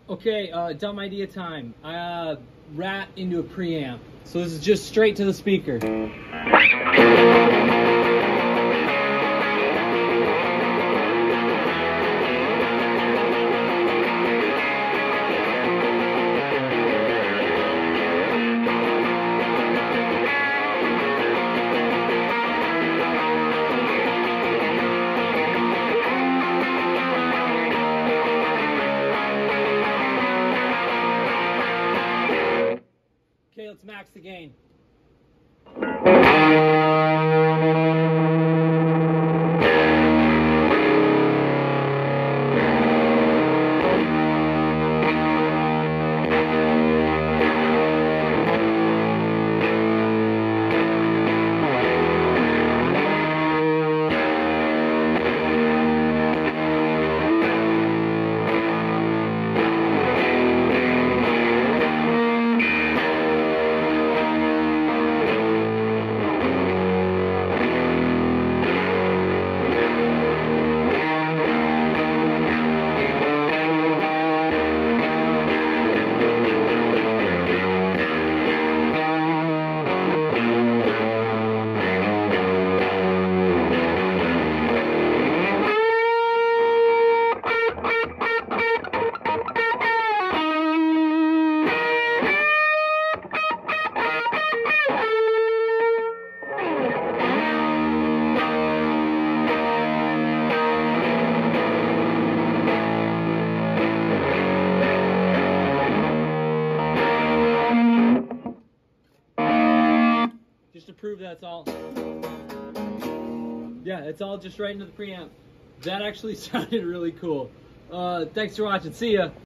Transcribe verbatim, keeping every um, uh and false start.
Okay, uh, dumb idea time. I uh, rat into a preamp. So this is just straight to the speaker. Okay, let's max the gain. Just to prove that's all. Yeah, it's all just right into the preamp. That actually sounded really cool. Uh, thanks for watching. See ya.